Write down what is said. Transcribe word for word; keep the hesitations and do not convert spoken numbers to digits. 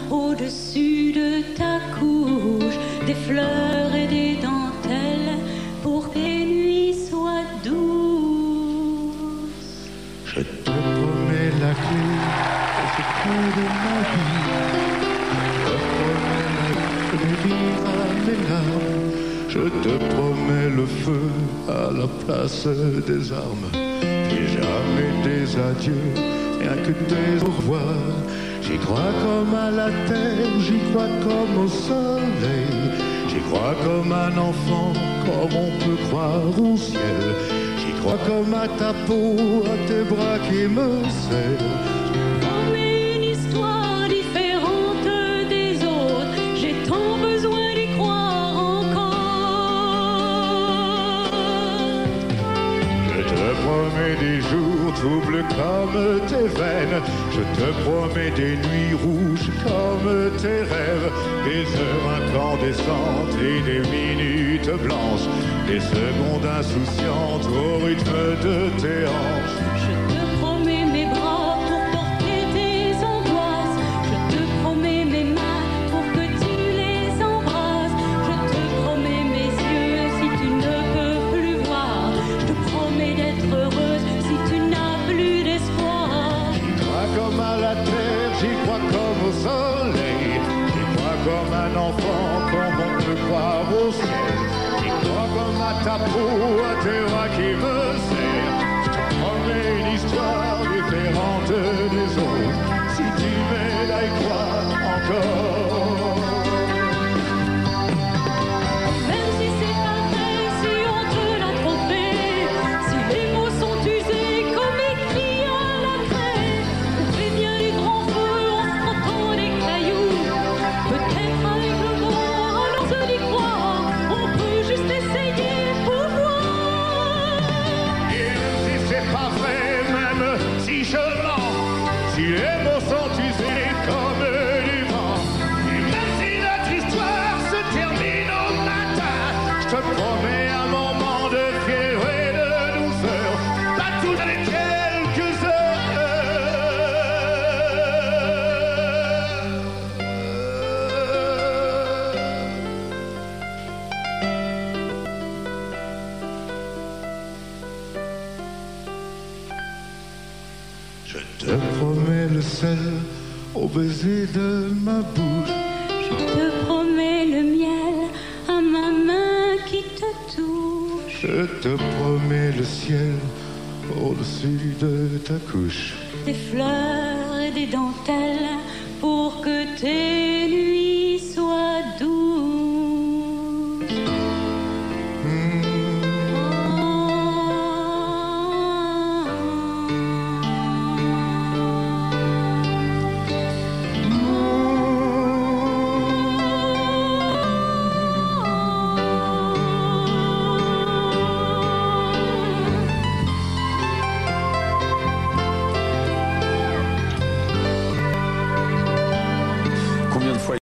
au-dessus de ta couche, des fleurs et des dentelles pour que les nuits soient douces. Je te promets la clé au secret de ma vie. Je te promets la clé à mes larmes. Je te promets le feu à la place des armes. Et jamais des adieux, rien que des au revoir. J'y crois comme à la terre, j'y crois comme au soleil. J'y crois comme un enfant, comme on peut croire au ciel. J'y crois comme à ta peau, à tes bras qui me serrent. Comme une histoire différente des autres, j'ai tant besoin d'y croire encore. Je te promets des jours troubles comme tes veines. Je te promets des nuits rouges comme tes rêves. Des heures incandescentes et des minutes blanches. Des secondes insouciantes au rythme de tes hanches. Je te promets mes bras pour porter tes angoisses. Je te promets mes mains pour que tu les embrasses. Je te promets mes yeux si tu ne peux plus voir. Je te promets d'être heureuse si tu n'as plus d'espoir. J'y crois comme à la terre, j'y crois comme au soleil. J'y crois comme un enfant, comme on peut croire au ciel. J'y crois comme à ta peau, à tes bras qui me serrent. Je te promets une histoire différente des autres. Si tu m'aides à y croire encore. Même si c'est pas vrai, si on te l'a trompé, si les mots sont usés comme écrits à la craie, on fait bien les grands feux en frottant des cailloux. Peut-être avec le vent, alors se d'y croire, on peut juste essayer pour voir. Et même si c'est pas vrai, même si je mens, si les mots sont usés comme du vent, et même si notre histoire se termine au matin, je te promets un moment de fièvre et de douceur, pas toutes les quelques heures. Je te promets le sel au baiser de ma bouche. Je te promets le miel à ma main qui te touche. Je te promets le ciel au-dessus de ta couche. Des fleurs et des dentelles pour que tes nuits soient douces. Combien de fois